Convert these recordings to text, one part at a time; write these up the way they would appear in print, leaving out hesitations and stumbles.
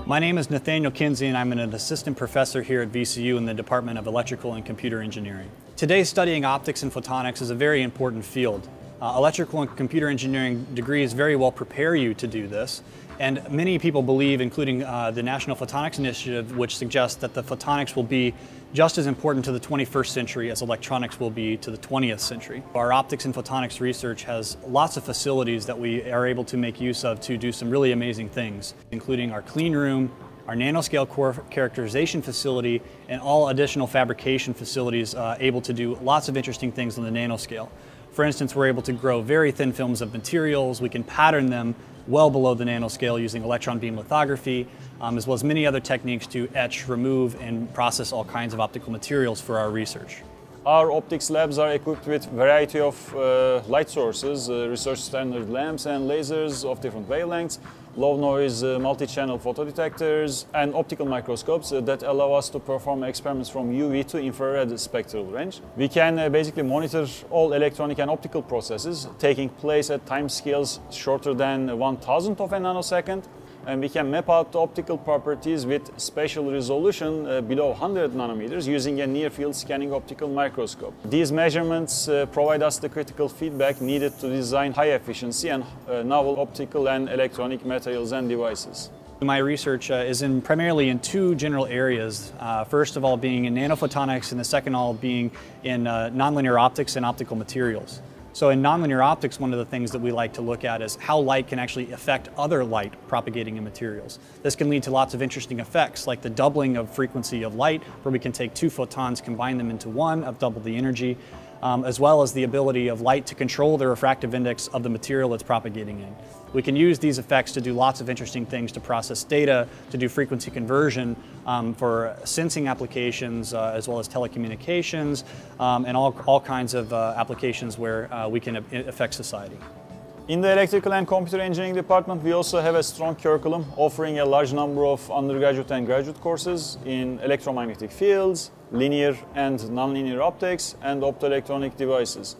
My name is Nathaniel Kinsey and I'm an assistant professor here at VCU in the Department of Electrical and Computer Engineering. Today, studying optics and photonics is a very important field. Electrical and computer engineering degrees very well prepare you to do this, and many people believe, including the National Photonics Initiative, which suggests that the photonics will be just as important to the 21st century as electronics will be to the 20th century. Our optics and photonics research has lots of facilities that we are able to make use of to do some really amazing things, including our clean room, our nanoscale core characterization facility, and all additional fabrication facilities able to do lots of interesting things on the nanoscale. For instance, we're able to grow very thin films of materials. We can pattern them well below the nanoscale using electron beam lithography, as well as many other techniques to etch, remove, and process all kinds of optical materials for our research. Our optics labs are equipped with a variety of light sources, research standard lamps and lasers of different wavelengths, low noise multi-channel photodetectors, and optical microscopes that allow us to perform experiments from UV to infrared spectral range. We can basically monitor all electronic and optical processes taking place at time scales shorter than 1,000th of a nanosecond. And we can map out the optical properties with spatial resolution below 100 nanometers using a near-field scanning optical microscope. These measurements provide us the critical feedback needed to design high-efficiency and novel optical and electronic materials and devices. My research is primarily in two general areas. First of all being in nanophotonics, and the second all being in nonlinear optics and optical materials. So in nonlinear optics, one of the things that we like to look at is how light can actually affect other light propagating in materials. This can lead to lots of interesting effects, like the doubling of frequency of light, where we can take two photons, combine them into one, of double the energy, as well as the ability of light to control the refractive index of the material it's propagating in. We can use these effects to do lots of interesting things, to process data, to do frequency conversion for sensing applications, as well as telecommunications, and all kinds of applications where we can affect society. In the Electrical and Computer Engineering department, we also have a strong curriculum offering a large number of undergraduate and graduate courses in electromagnetic fields, linear and nonlinear optics, and optoelectronic devices.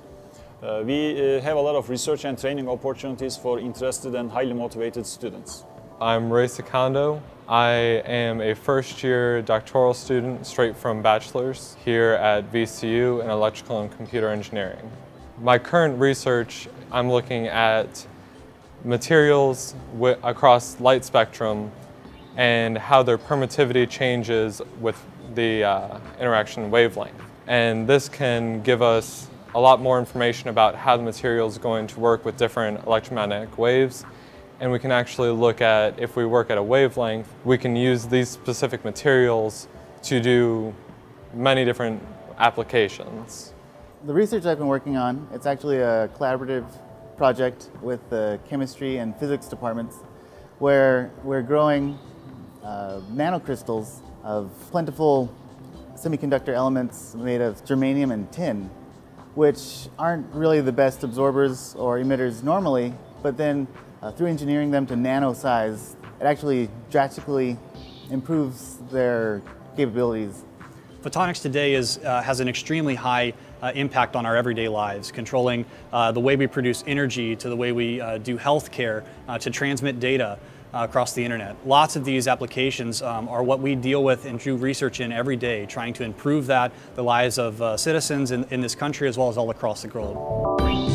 We have a lot of research and training opportunities for interested and highly motivated students. I'm Ray Secondo. I am a first-year doctoral student straight from bachelor's here at VCU in Electrical and Computer Engineering. My current research, I'm looking at materials across light spectrum and how their permittivity changes with the interaction wavelength. And this can give us a lot more information about how the material is going to work with different electromagnetic waves. And we can actually look at, if we work at a wavelength, we can use these specific materials to do many different applications. The research I've been working on, it's actually a collaborative project with the chemistry and physics departments, where we're growing nanocrystals of plentiful semiconductor elements made of germanium and tin, which aren't really the best absorbers or emitters normally, but then through engineering them to nano size, it actually drastically improves their capabilities. Photonics today has an extremely high impact on our everyday lives, controlling the way we produce energy, to the way we do healthcare, to transmit data across the internet. Lots of these applications are what we deal with and do research in every day, trying to improve the lives of citizens in this country as well as all across the globe.